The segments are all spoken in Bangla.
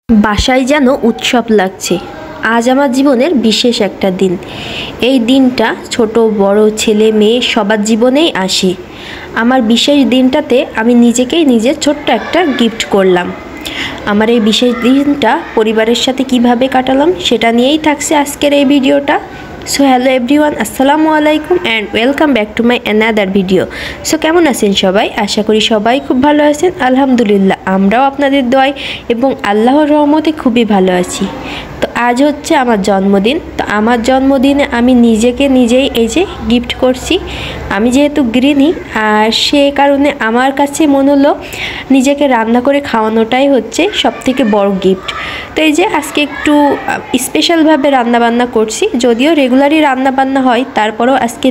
বাসায় যেন উৎসব লাগছে। আজ আমার জীবনের বিশেষ একটা দিন। এই দিনটা ছোট বড় ছেলে মেয়ে সবার জীবনেই আসে। আমার বিশেষ দিনটাতে আমি নিজেকেই নিজের ছোট্ট একটা গিফট করলাম। আমার এই বিশেষ দিনটা পরিবারের সাথে কিভাবে কাটালাম সেটা নিয়েই থাকছে আজকের এই ভিডিওটা। সো হ্যালো এভরিওয়ান, আসসালামু আলাইকুম and welcome back to my another video. So কেমন আছেন সবাই? আশা করি সবাই খুব ভালো আছেন। আলহামদুলিল্লাহ, আমরাও আপনাদের দোয়ায় এবং আল্লাহর রহমতে খুবই ভালো আছি। তো আজ হচ্ছে আমার জন্মদিন। তো আমার জন্মদিনে আমি নিজেকে নিজেই এই যে গিফট করছি। আমি যেহেতু গৃহিণী আর সে কারণে আমার কাছে মনে হলো নিজেকে রান্না করে খাওয়ানোটাই হচ্ছে সবথেকে বড় গিফট। তো এই যে আজকে একটু স্পেশালভাবে রান্নাবান্না করছি, যদিও রেগুলারই রান্নাবান্না হয়, তারপরেও আজকে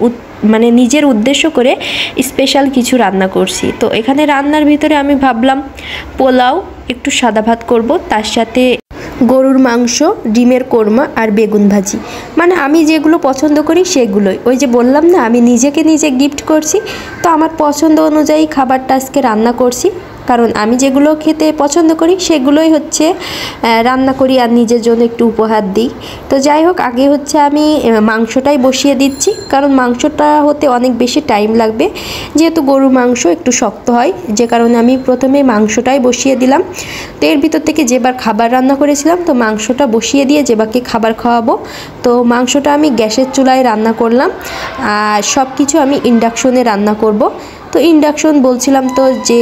নিজের উদ্দেশ্য করে স্পেশাল কিছু রান্না করছি। তো এখানে রান্নার ভিতরে আমি ভাবলাম পোলাও, একটু সাদা ভাত করব, তার সাথে গরুর মাংস, ডিমের কোরমা আর বেগুন ভাজি। মানে আমি যেগুলো পছন্দ করি সেগুলোই। ওই যে বললাম না, আমি নিজেকে নিজে গিফট করছি। তো আমার পছন্দ অনুযায়ী খাবারটা আজকে রান্না করছি, কারণ আমি যেগুলো খেতে পছন্দ করি সেগুলোই হচ্ছে রান্না করি আর নিজের জন্য একটু উপহার দিই। তো যাই হোক, আগে হচ্ছে আমি মাংসটাই বসিয়ে দিচ্ছি, কারণ মাংসটা হতে অনেক বেশি টাইম লাগবে, যেহেতু গরুর মাংস একটু শক্ত হয়, যে কারণে আমি প্রথমে মাংসটাই বসিয়ে দিলাম। তো এর ভিতর থেকে যেবার খাবার রান্না করেছিলাম, তো মাংসটা বসিয়ে দিয়ে যেবাকে খাবার খাওয়াবো। তো মাংসটা আমি গ্যাসের চুলায় রান্না করলাম আর সব কিছু আমি ইন্ডাকশনে রান্না করব। তো ইন্ডাকশন বলছিলাম তো,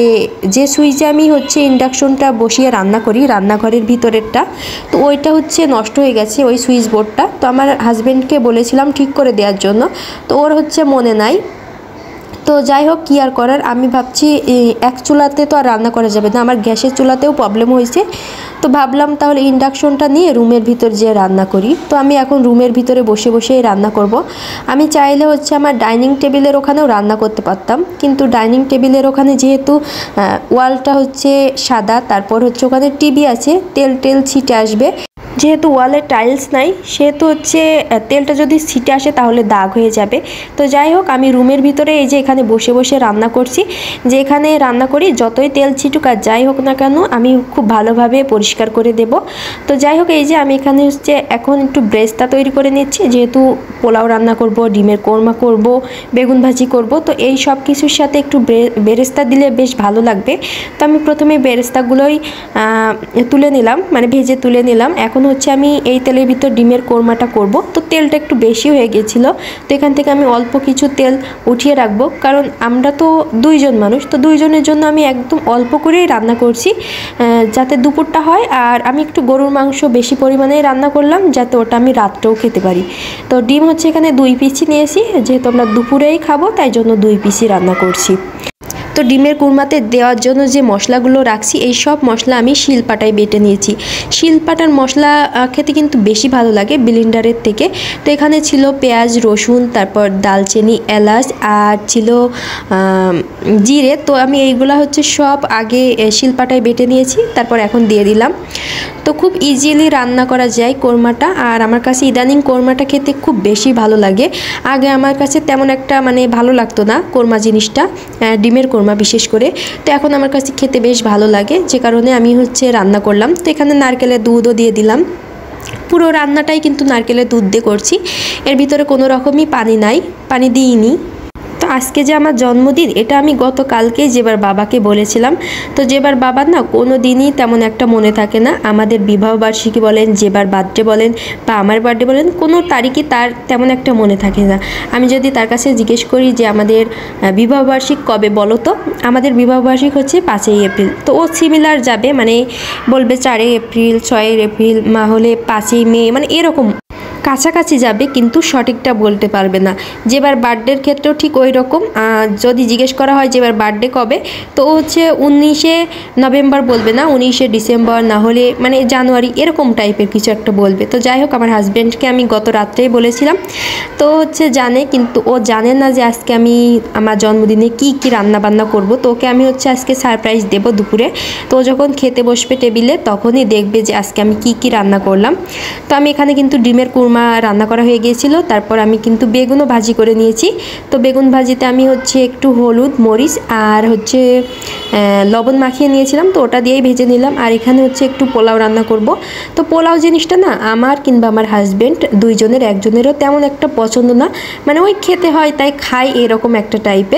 যে সুইচে আমি হচ্ছে ইন্ডাকশনটা বসিয়ে রান্না করি, রান্নাঘরের ভিতরেরটা, তো ওইটা হচ্ছে নষ্ট হয়ে গেছে, ওই সুইচ বোর্ডটা। তো আমার হাজব্যান্ডকে বলেছিলাম ঠিক করে দেওয়ার জন্য, তো ওর হচ্ছে মনে নাই। তো যাই হোক, কী আর করার, আমি ভাবছি এক চুলাতে তো আর রান্না করা যাবে না, আমার গ্যাসের চুলাতেও প্রবলেম হয়েছে। তো ভাবলাম তাহলে ইন্ডাকশনটা নিয়ে রুমের ভিতর যে রান্না করি। তো আমি এখন রুমের ভিতরে বসে বসেই রান্না করব। আমি চাইলে হচ্ছে আমার ডাইনিং টেবিলের ওখানেও রান্না করতে পারতাম, কিন্তু ডাইনিং টেবিলের ওখানে যেহেতু ওয়ালটা হচ্ছে সাদা, তারপর হচ্ছে ওখানে টিভি আছে, তেল ছিটে আসবে। যেহেতু ওয়ালে টাইলস নাই, সেহেতু হচ্ছে তেলটা যদি ছিটে আসে তাহলে দাগ হয়ে যাবে। তো যাই হোক, আমি রুমের ভিতরে এই যে এখানে বসে বসে রান্না করছি। যে এখানে রান্না করি, যতই তেল ছিটুক আর যাই হোক না কেন, আমি খুব ভালোভাবে পরিষ্কার করে দেব। তো যাই হোক, এই যে আমি এখানে হচ্ছে এখন একটু ব্রেস্তা তৈরি করে নিচ্ছি, যেহেতু পোলাও রান্না করব, ডিমের কোরমা করব, বেগুন ভাজি করব। তো এই সব কিছুর সাথে একটু বেরেস্তা দিলে বেশ ভালো লাগবে। তো আমি প্রথমে বেরেস্তাগুলোই তুলে নিলাম, মানে ভেজে তুলে নিলাম। এখন হচ্ছে আমি এই তেলের ভিতর ডিমের কোরমাটা করব। তো তেলটা একটু বেশি হয়ে গেছিলো, তো এখান থেকে আমি অল্প কিছু তেল উঠিয়ে রাখবো, কারণ আমরা তো দুইজন মানুষ, তো দুইজনের জন্য আমি একদম অল্প করেই রান্না করছি, যাতে দুপুরটা হয়। আর আমি একটু গরুর মাংস বেশি পরিমাণেই রান্না করলাম, যাতে ওটা আমি রাত্রেও খেতে পারি। তো ডিম হচ্ছে এখানে 2 পিসই নিয়েছি, যেহেতু আমরা দুপুরেই খাবো তাই জন্য 2 পিসই রান্না করছি। তো ডিমের কুরমাতে দেওয়ার জন্য যে মশলাগুলো রাখছি, এই সব মশলা আমি শিলপাটায় বেটে নিয়েছি। শিলপাটার মশলা খেতে কিন্তু বেশি ভালো লাগে ব্লেন্ডারের থেকে। তো এখানে ছিল পেঁয়াজ, রসুন, তারপর দালচিনি, এলাচ আর ছিল জিরে। তো আমি এইগুলা হচ্ছে সব আগে শিলপাটায় বেটে নিয়েছি, তারপর এখন দিয়ে দিলাম। তো খুব ইজিলি রান্না করা যায় কোরমাটা। আর আমার কাছে ইদানিং কোরমাটা খেতে খুব বেশি ভালো লাগে। আগে আমার কাছে তেমন একটা ভালো লাগতো না কোরমা জিনিসটা, ডিমের কোরমা বিশেষ করে। তো এখন আমার কাছে খেতে বেশ ভালো লাগে, যে কারণে আমি হচ্ছে রান্না করলাম। তো এখানে নারকেলের দুধও দিয়ে দিলাম। পুরো রান্নাটাই কিন্তু নারকেলের দুধ দিয়ে করছি, এর ভিতরে কোনো রকমই পানি নাই, পানি দিইনি। তো আজকে যে আমার জন্মদিন, এটা আমি গতকালকেই যেবার বাবাকে বলেছিলাম। তো যেবার বাবার না কোনো দিনই তেমন একটা মনে থাকে না, আমাদের বিবাহবার্ষিকী বলেন, যেবার বার্থডে বলেন বা আমার বার্থডে বলেন, কোনো তারিখই তার তেমন একটা মনে থাকে না। আমি যদি তার কাছে জিজ্ঞেস করি যে আমাদের বিবাহবার্ষিক কবে বলো, তো আমাদের বিবাহবার্ষিক হচ্ছে 5ই এপ্রিল। তো ও সিমিলার যাবে, বলবে 4 এপ্রিল, 6 এপ্রিল, মা হলে 5ই মে, এরকম কাছাকাছি যাবে, কিন্তু সঠিকটা বলতে পারবে না। যেবার বার্থডের ক্ষেত্রেও ঠিক ওই রকম, যদি জিজ্ঞেস করা হয় যেবার বার্থডে কবে, তো হচ্ছে 19শে নভেম্বর বলবে না, 19শে ডিসেম্বর, না হলে জানুয়ারি, এরকম টাইপের কিছু একটা বলবে। তো যাই হোক, আমার হাজব্যান্ডকে আমি গত রাত্রেই বলেছিলাম, তো হচ্ছে জানে, কিন্তু ও জানে না যে আজকে আমি আমার জন্মদিনে কি কি রান্না বান্না করব। তো ওকে আমি হচ্ছে আজকে সারপ্রাইজ দেব দুপুরে। তো যখন খেতে বসবে টেবিলে, তখনই দেখবে যে আজকে আমি কি কি রান্না করলাম। তো আমি এখানে কিন্তু ডিমের কুরমা মা রান্না করা হয়ে গিয়েছিল। তারপর আমি কিন্তু বেগুনও ভাজি করে নিয়েছি। তো বেগুন ভাজিতে আমি হচ্ছে একটু হলুদ, মরিচ আর হচ্ছে লবণ মাখিয়ে নিয়েছিলাম, তো ওটা দিয়েই ভেজে নিলাম। আর এখানে হচ্ছে একটু পোলাও রান্না করব। তো পোলাও জিনিসটা না আমার কিংবা আমার হাজব্যান্ড দুইজনের একজনেরও তেমন একটা পছন্দ না, মানে ওই খেতে হয় তাই খাই এরকম একটা টাইপের।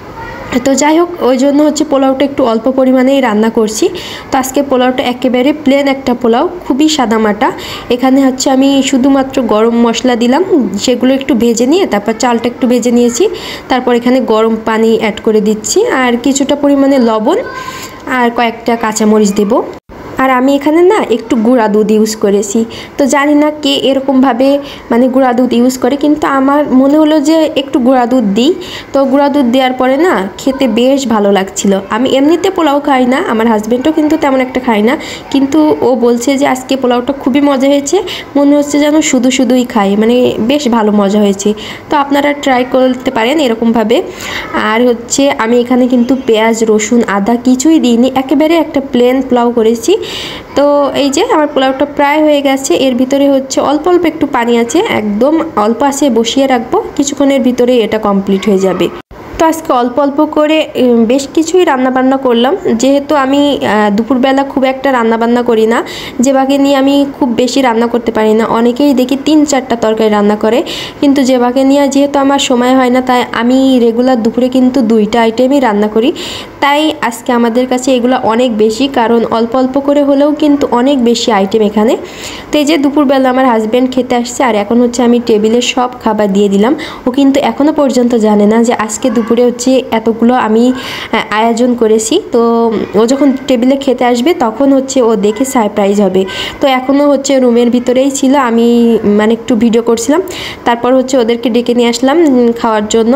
তো যাই হোক, ওই জন্য হচ্ছে পোলাওটা একটু অল্প পরিমাণেই রান্না করছি। তো আজকে পোলাওটা একেবারে প্লেন একটা পোলাও, খুবই সাদামাটা। এখানে হচ্ছে আমি শুধুমাত্র গরম মশলা দিলাম, সেগুলো একটু ভেজে নিয়ে তারপর চালটা একটু ভেজে নিয়েছি। তারপর এখানে গরম পানি অ্যাড করে দিচ্ছি আর কিছুটা পরিমাণে লবণ আর কয়েকটা কাঁচামরিচ দেবো। আর আমি এখানে না একটু গুঁড়া দুধ ইউজ করেছি। তো জানি না কে এরকমভাবে মানে গুঁড়া দুধ ইউজ করে, কিন্তু আমার মনে হলো যে একটু গুঁড়া দুধ দিই। তো গুঁড়া দুধ দেওয়ার পরে না খেতে বেশ ভালো লাগছিল। আমি এমনিতে পোলাও খাই না, আমার হাজব্যান্ডও কিন্তু তেমন একটা খায় না, কিন্তু ও বলছে যে আজকে পোলাওটা খুবই মজা হয়েছে, মনে হচ্ছে যেন শুধু শুধুই খাই, মানে বেশ ভালো মজা হয়েছে। তো আপনারা ট্রাই করতে পারেন এরকমভাবে। আর হচ্ছে আমি এখানে কিন্তু পেঁয়াজ, রসুন, আদা কিছুই দিইনি, একেবারে একটা প্লেন পোলাও করেছি। তো এই যে আমার পোলাওটা প্রায় হয়ে গেছে। এর ভিতরে হচ্ছে অল্প অল্প একটু পানি আছে, একদম অল্প আছে বসিয়ে রাখবো, কিছুক্ষণের ভিতরে এটা কমপ্লিট হয়ে যাবে। তো আজকে অল্প অল্প করে বেশ কিছুই রান্নাবান্না করলাম, যেহেতু আমি দুপুরবেলা খুব একটা রান্নাবান্না করি না, জেবাকে নিয়ে আমি খুব বেশি রান্না করতে পারি না। অনেকেই দেখি 3-4টা তরকারি রান্না করে, কিন্তু জেবাকে নিয়ে যেহেতু আমার সময় হয় না, তাই আমি রেগুলার দুপুরে কিন্তু 2টা আইটেমই রান্না করি। তাই আজকে আমাদের কাছে এগুলো অনেক বেশি, কারণ অল্প অল্প করে হলেও কিন্তু অনেক বেশি আইটেম এখানে। তো এই যে দুপুরবেলা আমার হাজব্যান্ড খেতে আসছে, আর এখন হচ্ছে আমি টেবিলে সব খাবার দিয়ে দিলাম। ও কিন্তু এখনও পর্যন্ত জানে না যে আজকে দুপুরে হচ্ছে এতগুলো আমি আয়োজন করেছি। তো ও যখন টেবিলে খেতে আসবে তখন হচ্ছে ও দেখে সারপ্রাইজ হবে। তো এখনও হচ্ছে রুমের ভিতরেই ছিল, আমি মানে একটু ভিডিও করছিলাম, তারপর হচ্ছে ওদেরকে ডেকে নিয়ে আসলাম খাওয়ার জন্য।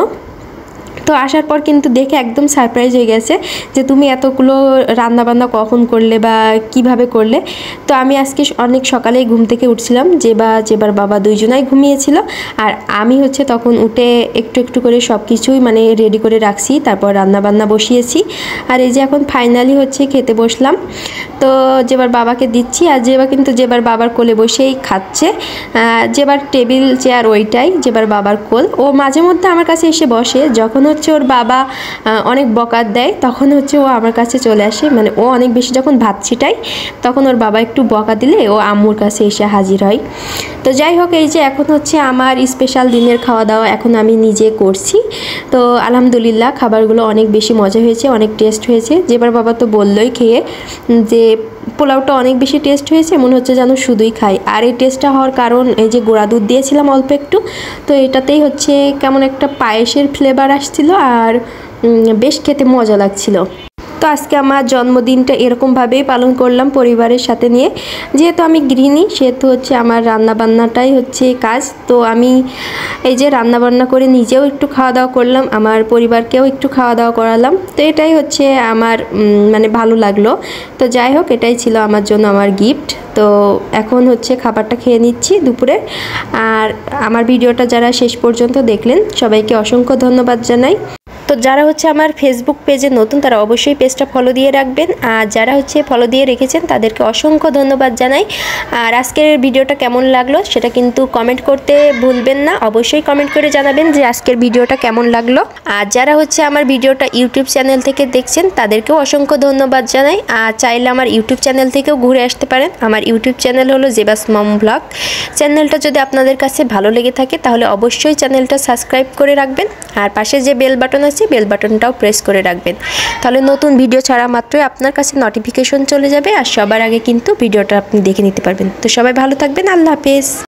তো আসার পর কিন্তু দেখে একদম সারপ্রাইজ হয়ে গেছে যে তুমি এতগুলো রান্নাবান্না কখন করলে বা কিভাবে করলে। তো আমি আজকে অনেক সকালেই ঘুম থেকে উঠছিলাম, যেবার বাবা দুইজনাই ঘুমিয়েছিল, আর আমি হচ্ছে তখন উঠে একটু একটু করে সব কিছুই মানে রেডি করে রাখছি, তারপর রান্নাবান্না বসিয়েছি। আর এই যে এখন ফাইনালি হচ্ছে খেতে বসলাম। তো যেবার বাবাকে দিচ্ছি, আর কিন্তু যেবার বাবার কোলে বসেই খাচ্ছে। যেবার টেবিল চেয়ার ওইটাই, যেবার বাবার কোল। ও মাঝে মধ্যে আমার কাছে এসে বসে, যখন হচ্ছে ওর বাবা অনেক বকাত দেয় তখন হচ্ছে ও আমার কাছে চলে আসে, মানে ও অনেক বেশি যখন ভাত ছিটায় তখন ওর বাবা একটু বকা দিলে ও আম্মুর কাছে এসে হাজির হয়। তো যাই হোক, এই যে এখন হচ্ছে আমার স্পেশাল দিনের খাওয়া দাওয়া এখন আমি নিজে করছি। তো আলহামদুলিল্লাহ খাবারগুলো অনেক বেশি মজা হয়েছে, অনেক টেস্ট হয়েছে। যেবার বাবা তো বললোই খেয়ে যে পোলাওটা অনেক বেশি টেস্ট হয়েছে, মনে হচ্ছে যেন শুধুই খাই। আর এই টেস্টটা হওয়ার কারণ এই যে গুঁড়া দুধ দিয়েছিলাম অল্প একটু, তো এটাতেই হচ্ছে কেমন একটা পায়েসের ফ্লেভার আসছিল, আর বেশ খেতে মজা লাগছিল। তো আজকে আমার জন্মদিনটা এরকমভাবেই পালন করলাম পরিবারের সাথে নিয়ে। যেহেতু আমি গৃহিণী, সেহেতু হচ্ছে আমার রান্নাবান্নাটাই হচ্ছে কাজ। তো আমি এই যে রান্নাবান্না করে নিজেও একটু খাওয়া দাওয়া করলাম, আমার পরিবারকেও একটু খাওয়া দাওয়া করালাম। তো এটাই হচ্ছে আমার মানে ভালো লাগলো। তো যাই হোক, এটাই ছিল আমার জন্য আমার গিফট। তো এখন হচ্ছে খাবারটা খেয়ে নিচ্ছি দুপুরে। আর আমার ভিডিওটা যারা শেষ পর্যন্ত দেখলেন সবাইকে অসংখ্য ধন্যবাদ জানাই। তো যারা হচ্ছে আমার ফেসবুক পেজে নতুন তারা অবশ্যই পেজটা ফলো দিয়ে রাখবেন, আর যারা হচ্ছে ফলো দিয়ে রেখেছেন তাদেরকে অসংখ্য ধন্যবাদ জানাই। আর আজকের ভিডিওটা কেমন লাগলো সেটা কিন্তু কমেন্ট করতে ভুলবেন না, অবশ্যই কমেন্ট করে জানাবেন যে আজকের ভিডিওটা কেমন লাগলো। আর যারা হচ্ছে আমার ভিডিওটা ইউটিউব চ্যানেল থেকে দেখছেন তাদেরকেও অসংখ্য ধন্যবাদ জানাই। আর চাইলে আমার ইউটিউব চ্যানেল থেকেও ঘুরে আসতে পারেন। আমার ইউটিউব চ্যানেল হলো জেবাস মম ব্লগ। চ্যানেলটা যদি আপনাদের কাছে ভালো লেগে থাকে তাহলে অবশ্যই চ্যানেলটা সাবস্ক্রাইব করে রাখবেন, আর পাশে যে বেল বাটন আছে বেল বাটনটাও প্রেস করে রাখবেন, তাহলে নতুন ভিডিও ছাড়া মাত্রই আপনার কাছে নোটিফিকেশন চলে যাবে, আর সবার আগে কিন্তু ভিডিওটা আপনি দেখে নিতে পারবেন। তো সবাই ভালো থাকবেন, আল্লাহ হাফেজ।